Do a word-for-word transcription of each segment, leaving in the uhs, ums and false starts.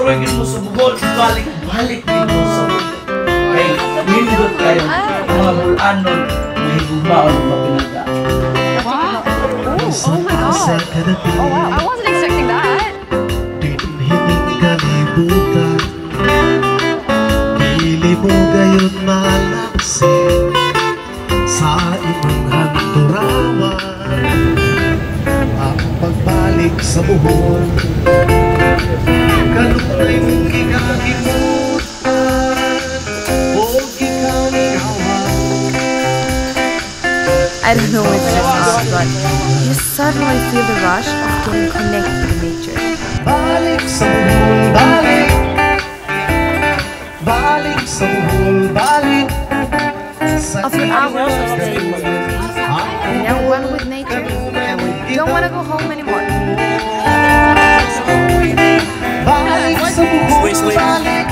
surugin mo sa Bohol, balik-balik dito sa Bohol. Kaya nindot kayo, mga Bulanon, mahigumaon ang mapinaga. Wow! Oh my God! Oh wow! I wasn't expecting that! Dinhining kalibutan, pili mo gayon malaksin sa imong hanturawan. Ang pagbalik sa Bohol, kanunay mong gikagimutan o gikaligawan. I don't know what this is, but you suddenly feel the rush of getting connected to nature. Balik sa Bohol, balik. Balik sa Bohol, balik. After hours of staying with music, I'm now one with nature, and we don't want to go home anymore. Balik sa Bohol, balik.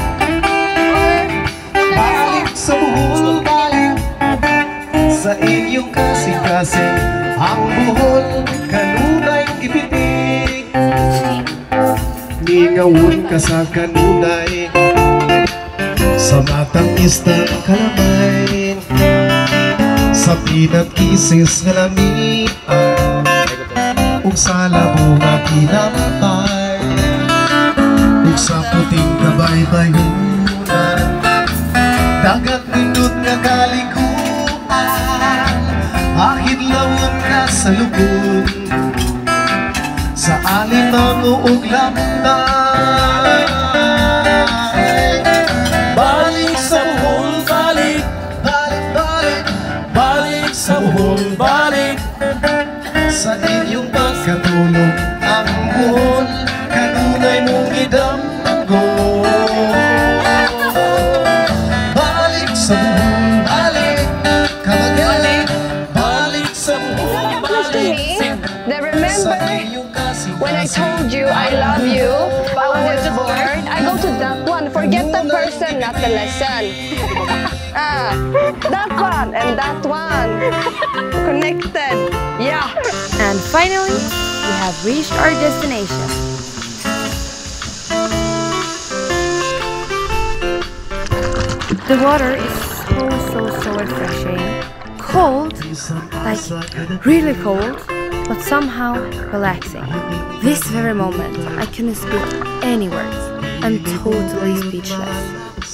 Balik sa Bohol, balik. Sa inyong kasing-kasing, ang Bohol kanunay gipitig. Ningawon ka sa kanunay, sa matang isda kalamay, sa pinag-isis nga lamian, ug sa labo nga kinampay, ug sa puting kabaybayunan, dagat nindot nga kaliguan, ahid lawon ka sa lubon, sa alimango ug lamday. Balik sa Bohol, balik. Balik, balik. Balik sa Bohol, balik. Sa inyong pagkatulog, ang Bohol kanunay mong idamgo. Balik sa Bohol, balik. Kamagaling. Balik sa Bohol, balik. Then remember when I told you I love you, I was bored. I go to that one. Forget the person, not the lesson. Ah, that one and that one. Connected. Yeah. And finally, we have reached our destination. The water is so, so, so refreshing. Cold, like really cold, but somehow relaxing. This very moment, I couldn't speak any words. I'm totally speechless.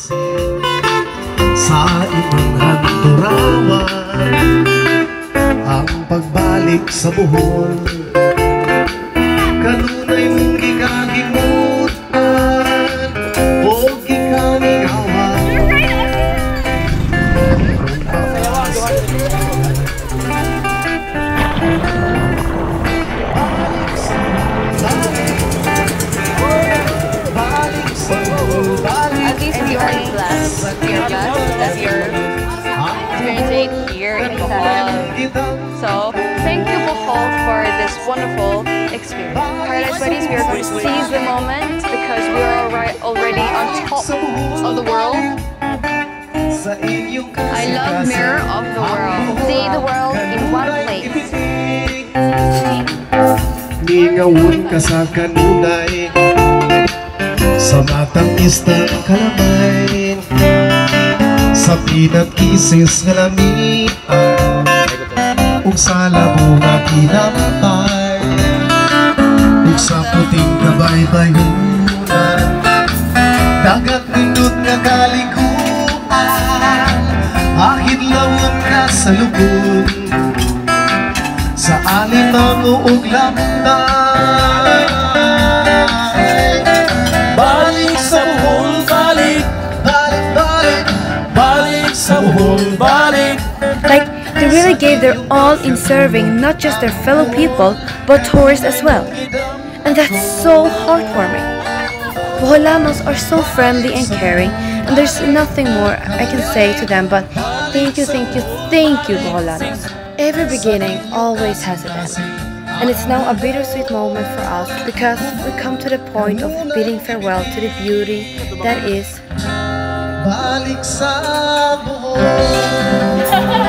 Sa imong hanturawan, ang pagbalik sa Bohol, kanunay mong gikagimutan o gikaligawan. Balik sa Bohol, balik. At least we are blessed. We are blessed that you're experiencing here in Bohol. So, thank you Bohol for this wonderful experience. Paradise Buddies, we are going to seize the moment because we are alri- already on top of the world. I love Mirror of the World. See the world in one place. Ningawon ka sa kanunay, sa matang isda kalamay, sa pinag-isis nga lamian, ug sa labo nga kinampay, ug sa puting kabaybayunan, dagat nindot nga kaliguan, ahid lawon ka sa lubon, sa alimango ug lamday. Balik sa Bohol, balik. Balik, balik. Balik sa Bohol, balik. Like, they really gave their all in serving not just their fellow people, but tourists as well. And that's so heartwarming. Boholanos are so friendly and caring, and there's nothing more I can say to them but thank you, thank you, thank you, Boholanos. Every beginning always has an end. And it's now a bittersweet moment for us because we come to the point of bidding farewell to the beauty that is Balik sa Bohol.